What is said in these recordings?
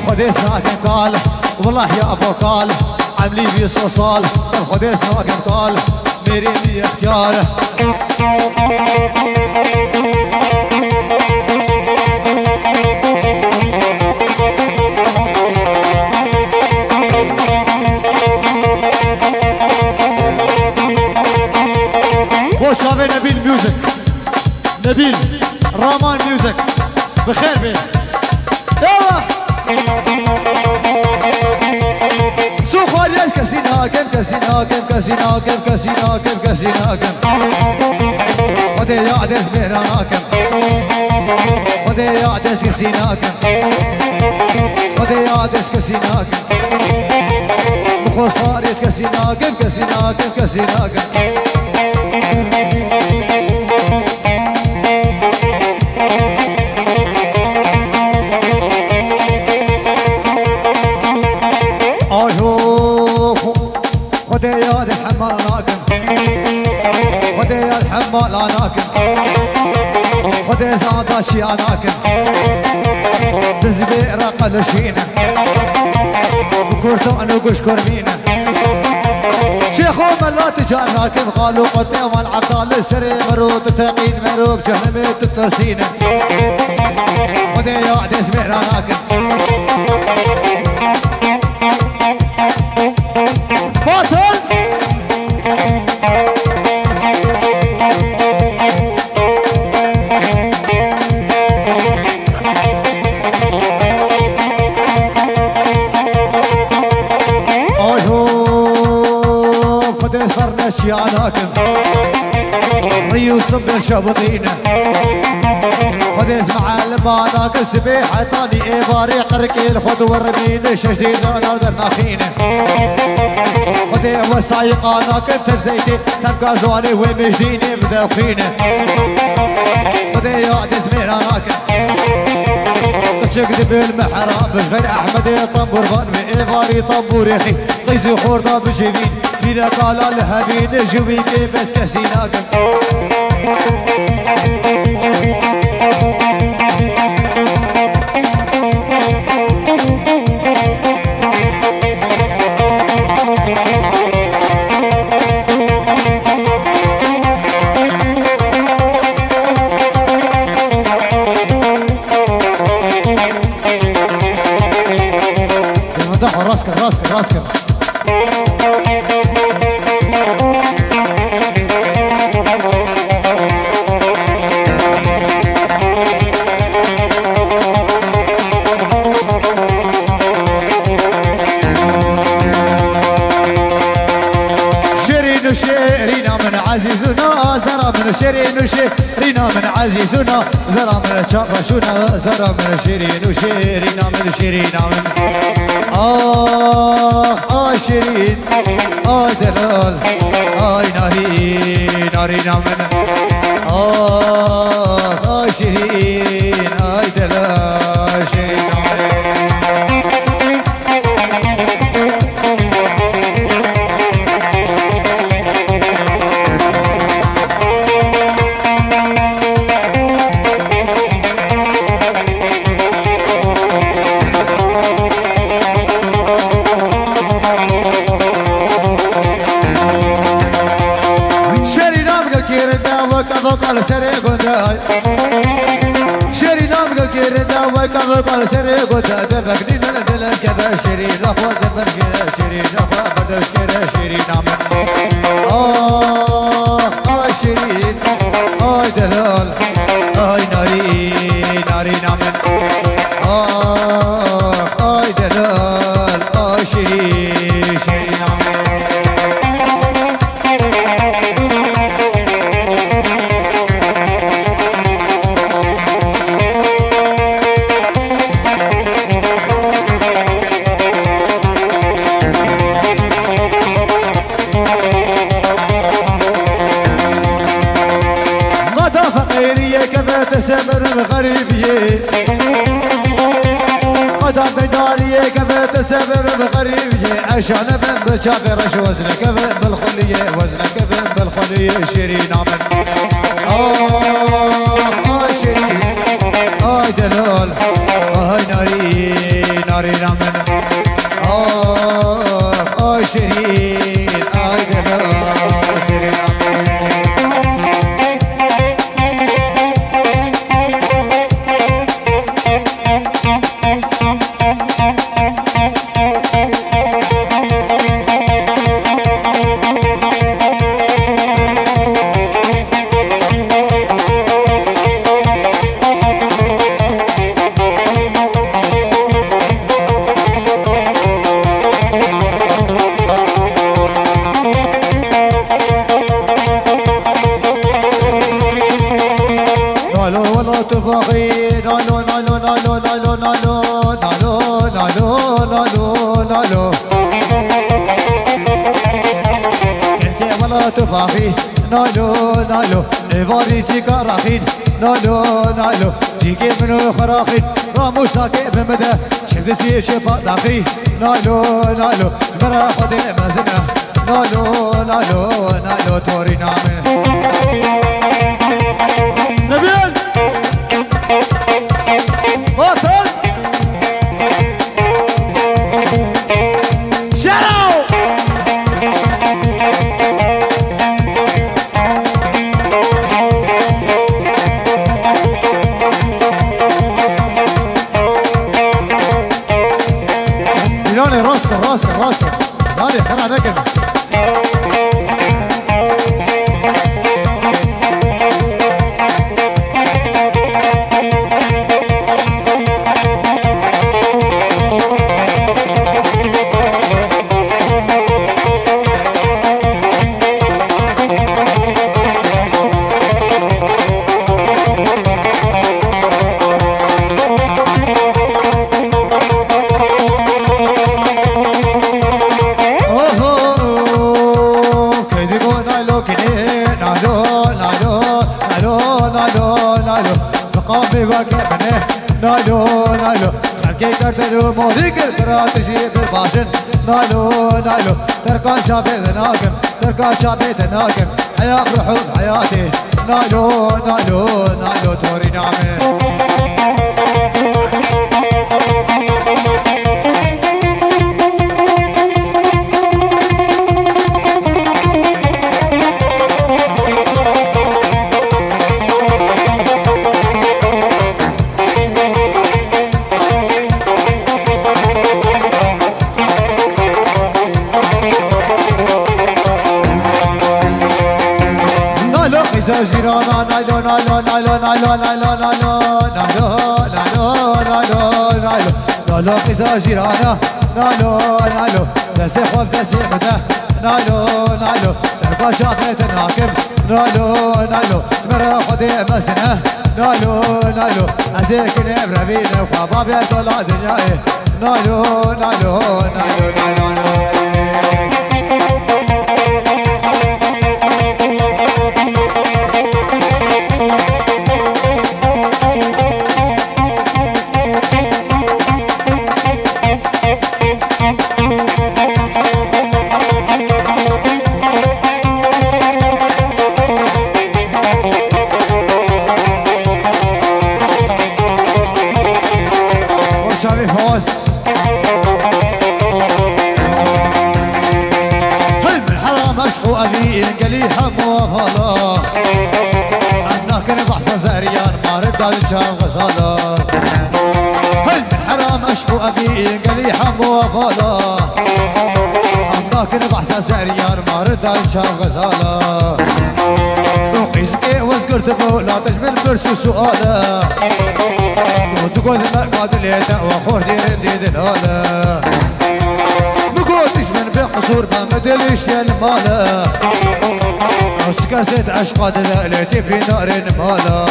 خدي ساكن قال والله يا ابو قال عملي بي صوصال خدي ساكن قال ميري بي اختياره شافي نبيل ميوزك نبيل رامان ميوزك بخير بيه يلا سو خارج كسينا كم كسينا كم كسينا كم كسينا كم كسينا كم خدي يا عدس بيرانا كم خدي يا عدس كسينا كم خدي يا عدس كسينا كم مخوش خارج كسينا كم كسينا كم كسينا كم خدي يا دس حمال ناكم خدي يا الحمال ناكم خدي زاد شي ناكم تزبير قلشينا بكورتو انو قشكر مينا شيخو ملا تجار ناكم قالوا قطع والعبدال سري مروت تقين مروب جهنمت الترسينا خدي يا دس بير ناكم باطل خدي صرنا شياناكم ريوسم بالشبطينة خدي اسمع الماناك السبيحة طاني ايباري قركيل خد ورمين شجدين نقدر ناخينه خدي وسايقاناك انت بزيتي تبقى زوالي ومجديني مدافينه خدي يا تزميراناك تشقد بالمحراب غير احمد طنبور فان ايباري طنبور يخي قيزي خورطة بجيبين فينا قال الهبين جويتي بس كسيناكم راسك شيرينا من عزيزنا زرا من شيرينا من عزيزنا زرا من شرشنا زرا من شيرينا من شيرينا من شيرين دلال نارينا من شيرين دلال شيرينا من قال سري قداي شري نام كيردا وكان سري قدا دفقني ندل كذا شري لفظ دفق شري لفظ بدل شري نام شري دلال ناري نام دلال شري نام سمر الغريبية قدام بدارية كفت سمر الغريبية عشان من بشافرش وزنك بالخلية وزنك بالخلية شيرين من شيرين دلال ناري نارينا من شيرين دلا شيرين تفاخي نالو نالو نفاري جيكا راخين نالو نالو جيكي منو خراخين رامو ساكي بمدى شد سي شفا داخي نالو نالو مرا خدي مزنا نالو نالو نالو توري نامي نبيل باطل شارو راسك هذه خلع نقل مقامي وكبنه نالو نالو خلقي كردلو موريك البراتجي بالباشن نالو نالو تركا شابي ناكم تركا شابي ناكم حياة بروحو بحياتي نالو نالو نالو توري نعمي جيرانا نايلو نايلو نايلو نايلو نايلو نايلو نايلو نايلو نايلو نايلو نايلو قيزا جيرانا نايلو نايلو دسي خوف دسي مده نايلو نايلو تركا شافيت الناكم نايلو نايلو مرا خدي مسنه نايلو نايلو ازيك نبربينه وخبابي طلع دنياي نايلو نايلو نايلو نايلو الشام غزالة هل من حرام أشكو أبي قلي حمو فالا أماكن بحث سريان ما رد الشام غزالة وقيسكي وذكرت بو لا تجمل برسو سؤالة وتقول ما قادليتا وخور دير ديد الهالة مقولتش من بقصور ما مدلش يا المالة وشكاسة عشقات ذالتي في نار مالة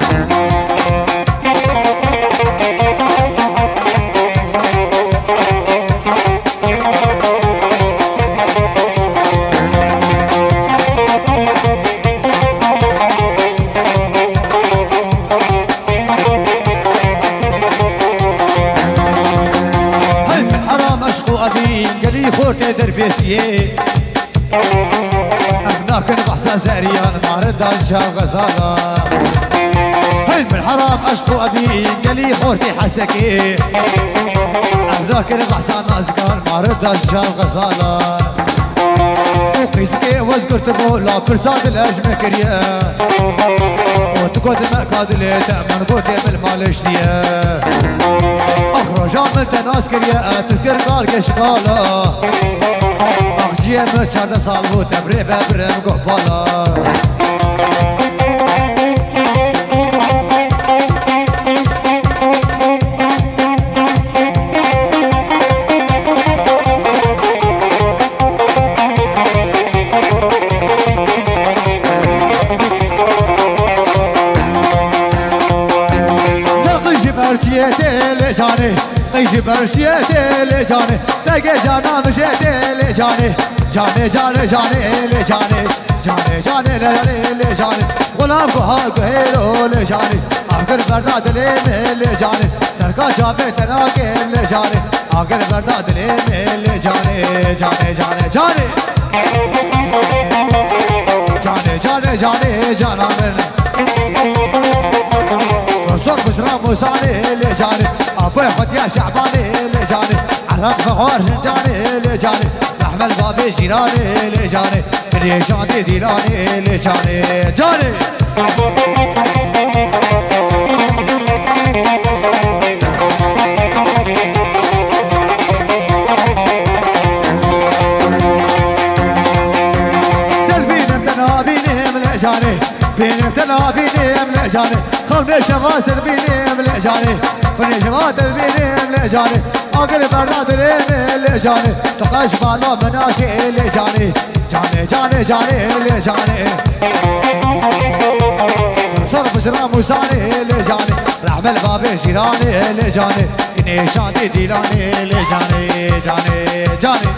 خورتي دربيسيه أبناك نبحث زريان ما رد الشام غزالة هل من حرام أشكو أبي قلي خورتي دربيسيه أبناك نبحث زريان ما رد الشام غزالة مقولتش من بقصور ما مدلش يا المالة علم الحرام اشكو ابي قالي خورتي حسكي أهلاك البحسان أزقان ما رد الشام غزالان وقيسكي وزقرت بولا برساد الأجمع كريا وتقود مأكاد اللي تأمن قوتي بالمال اشتيا أخرج عملت ناس كريا تذكر قال شغالة أخجي مشارد صالبو تبري ببرم قبالا قيشي برشيتي لجاني تاقي جانا مشيتي لجاني جاني جاني جاني لجاني جاني جاني لجاني غلام فهاق هيرو لجاني آخر برداد لجاني تركا جابي تناقي لجاني آخر برداد لجاني جاني جاني جاني جاني جاني جاني جانا من صور بشرى موساني لجاني ابوي خد يا شعباني لجاني عرق فخور جاني لجاني لحم البابي جيراني لجاني ريشاني ديلاني لجاني جاني تلبين تنابيني لجاني بين تنابيني لجاني خمني شغاسر بيني لجاني خمني شغاسر بيني لجاني آخر برداد لجاني تقاش بالا مناشي لجاني جاني جاني جاني لجاني صرف شرام وساني لجاني رحم البابي جيراني لجاني كنيشانتي ديلاني لجاني جاني جاني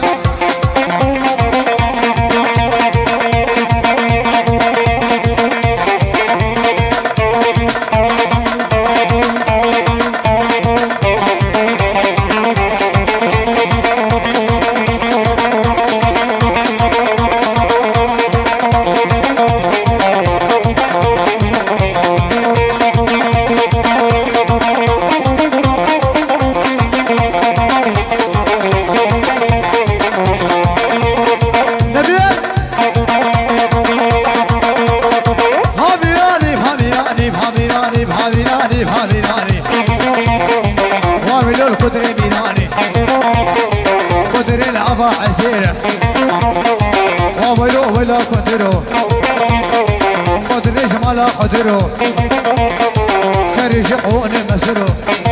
عسيرة وولو ولا قدرو قدر جمال قدرو سري شقون مسرو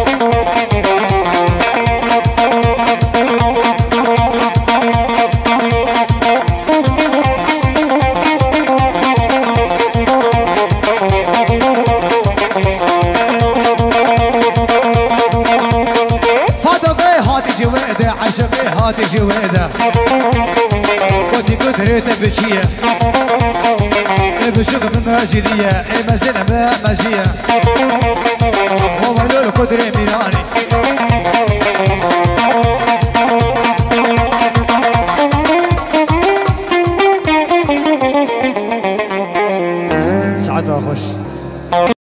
جويدة عشقي هاتي جويدة كنتي كثرت بشية بشوق من ماجدية مزينة ما ماجية هو لول قدري ميراني